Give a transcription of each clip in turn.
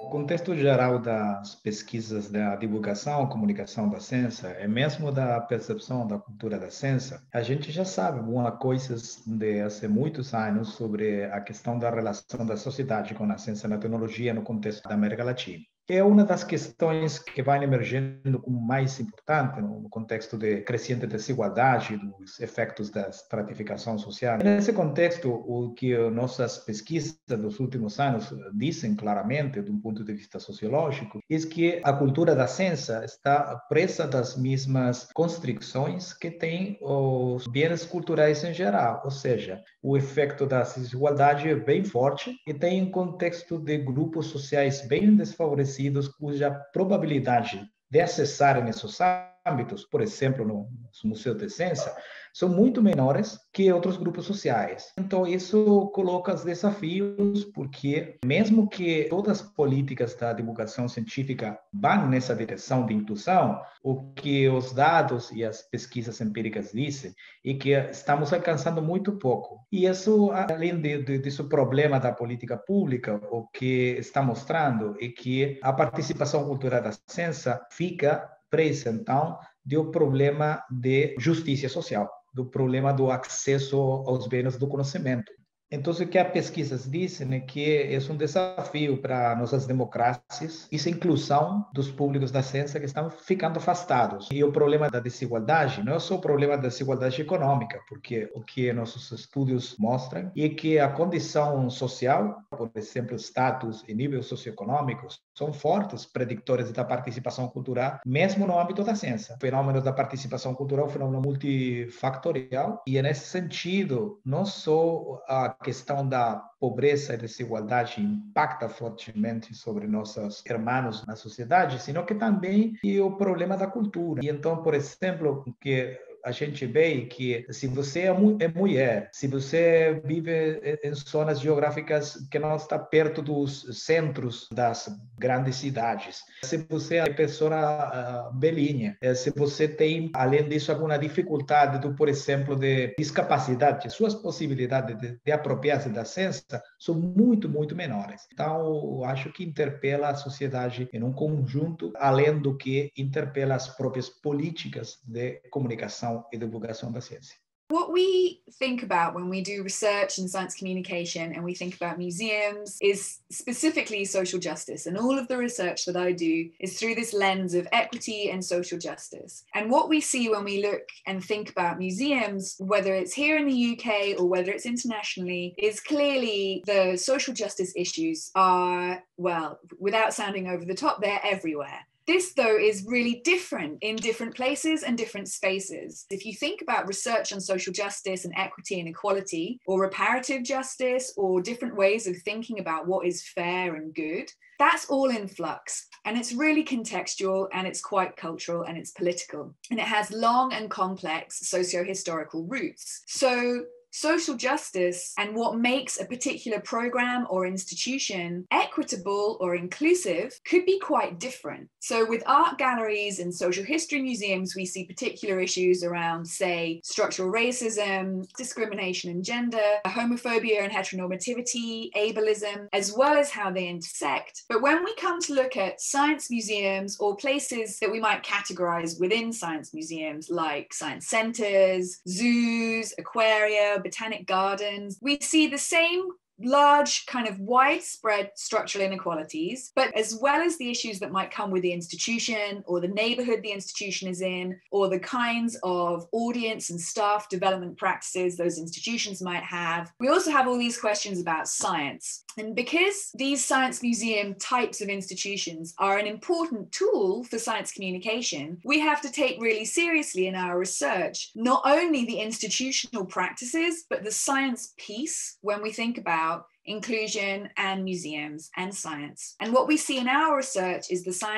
contexto geral das pesquisas da divulgação, comunicação da ciência, e mesmo da percepção da cultura da ciência, a gente já sabe algumas coisas de há muitos anos sobre a questão da relação da sociedade com a ciência e a tecnologia no contexto da América Latina. É uma das questões que vai emergindo como mais importante no contexto de crescente desigualdade, dos efeitos da estratificação social. Nesse contexto, o que nossas pesquisas dos últimos anos dizem claramente, de um ponto de vista sociológico, é que a cultura da ciência está presa das mesmas constrições que tem os bens culturais em geral, ou seja, o efeito da desigualdade é bem forte e tem um contexto de grupos sociais bem desfavorecidos, cuja probabilidade de acessarem esses âmbitos, por exemplo, nos museus de ciência, são muito menores que outros grupos sociais. Então, isso coloca os desafios, porque mesmo que todas as políticas da divulgação científica vão nessa direção de inclusão, o que os dados e as pesquisas empíricas dizem é que estamos alcançando muito pouco. E isso, além desse problema da política pública, o que está mostrando é que a participação cultural da ciência fica presa, então, do problema de justiça social, do problema do acesso aos bens do conhecimento. Então, o que as pesquisas dizem é que é um desafio para nossas democracias essa inclusão dos públicos da ciência que estão ficando afastados. E o problema da desigualdade não é só o problema da desigualdade econômica, porque o que nossos estudos mostram é que a condição social, por exemplo, status e nível socioeconômico, são fortes predictores da participação cultural, mesmo no âmbito da ciência. O fenômeno da participação cultural é um fenômeno multifactorial e, nesse sentido, não só a questão da pobreza e desigualdade impacta fortemente sobre nossos irmãos na sociedade, sino que também é o problema da cultura. E então, por exemplo, que a gente vê que se você é mulher, se você vive em zonas geográficas que não está perto dos centros das grandes cidades, se você é pessoa belinha, se você tem, além disso, alguma dificuldade, por exemplo, de discapacidade, suas possibilidades de apropriar-se da ciência são muito, muito menores. Então, acho que interpela a sociedade em um conjunto, além do que interpela as próprias políticas de comunicação e divulgação da ciência. What we think about when we do research in science communication and we think about museums is specifically social justice. And all of the research that I do is through this lens of equity and social justice. And what we see when we look and think about museums, whether it's here in the UK or whether it's internationally, is clearly the social justice issues are, well, without sounding over the top, they're everywhere. This, though, is really different in different places and different spaces. If you think about research on social justice and equity and equality, or reparative justice, or different ways of thinking about what is fair and good, that's all in flux. And it's really contextual, and it's quite cultural, and it's political. And it has long and complex socio-historical roots. So social justice and what makes a particular program or institution equitable or inclusive could be quite different. So with art galleries and social history museums, we see particular issues around, say, structural racism, discrimination and gender, homophobia and heteronormativity, ableism, as well as how they intersect. But when we come to look at science museums or places that we might categorize within science museums, like science centers, zoos, aquaria, botanic gardens, we see the same large kind of widespread structural inequalities, but as well as the issues that might come with the institution or the neighborhood the institution is in, or the kinds of audience and staff development practices those institutions might have. We also have all these questions about science. And because these science museum types of institutions are an important tool for science communication, we have to take really seriously in our research, not only the institutional practices, but the science piece when we think about inclusion and museums and science. And what we see in our research is the science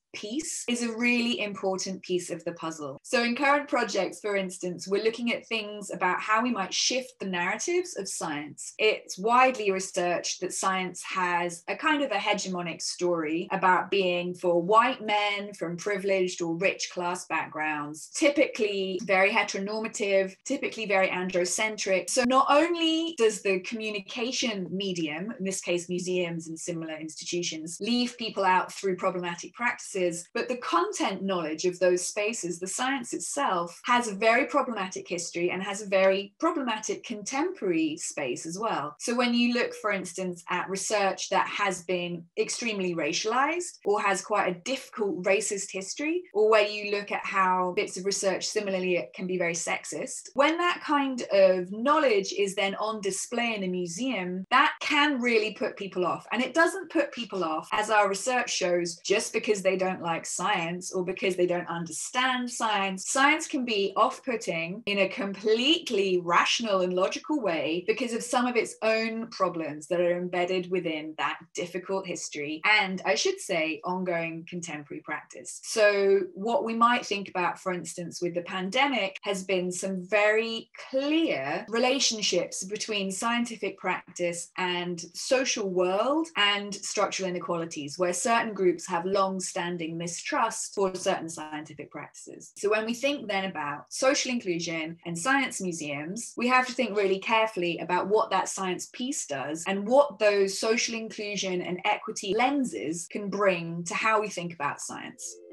piece is a really important piece of the puzzle. So in current projects, for instance, we're looking at things about how we might shift the narratives of science. It's widely researched that science has a kind of a hegemonic story about being for white men from privileged or rich class backgrounds, typically very heteronormative, typically very androcentric. So not only does the communication medium, in this case museums and similar institutions, leave people out through problematic practices, but the content knowledge of those spaces, the science itself, has a very problematic history and has a very problematic contemporary space as well. So when you look, for instance, at research that has been extremely racialized or has quite a difficult racist history, or where you look at how bits of research similarly can be very sexist, when that kind of knowledge is then on display in a museum, that can really put people off. And it doesn't put people off, as our research shows, just because they don't like science or because they don't understand science. Science can be off-putting in a completely rational and logical way because of some of its own problems that are embedded within that difficult history and, I should say, ongoing contemporary practice. So what we might think about, for instance, with the pandemic has been some very clear relationships between scientific practice and social world and structural inequalities, where certain groups have long-standing mistrust for certain scientific practices. So when we think then about social inclusion and science museums, we have to think really carefully about what that science piece does and what those social inclusion and equity lenses can bring to how we think about science.